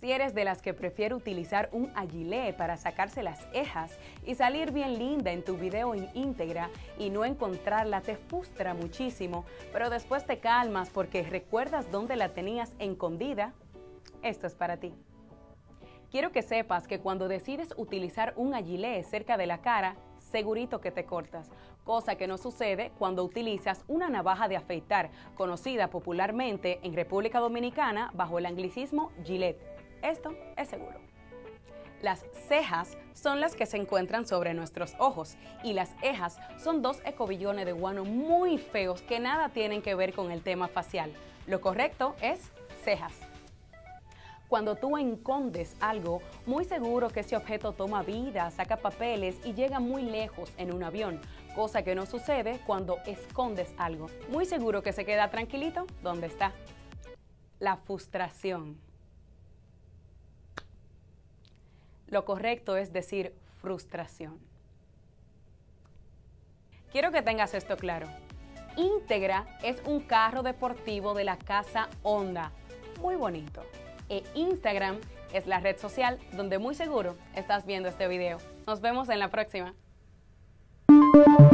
Si eres de las que prefiere utilizar un agilé para sacarse las cejas y salir bien linda en tu video en íntegra y no encontrarla te frustra muchísimo, pero después te calmas porque recuerdas dónde la tenías escondida, esto es para ti. Quiero que sepas que cuando decides utilizar un agilé cerca de la cara, segurito que te cortas, cosa que no sucede cuando utilizas una navaja de afeitar, conocida popularmente en República Dominicana bajo el anglicismo Gillette. Esto es seguro. Las cejas son las que se encuentran sobre nuestros ojos y las cejas son dos escobillones de guano muy feos que nada tienen que ver con el tema facial. Lo correcto es cejas. Cuando tú escondes algo, muy seguro que ese objeto toma vida, saca papeles y llega muy lejos en un avión, cosa que no sucede cuando escondes algo. Muy seguro que se queda tranquilito donde está. La frustración. Lo correcto es decir frustración. Quiero que tengas esto claro. Íntegra es un carro deportivo de la casa Honda. Muy bonito. E Instagram es la red social donde muy seguro estás viendo este video. Nos vemos en la próxima.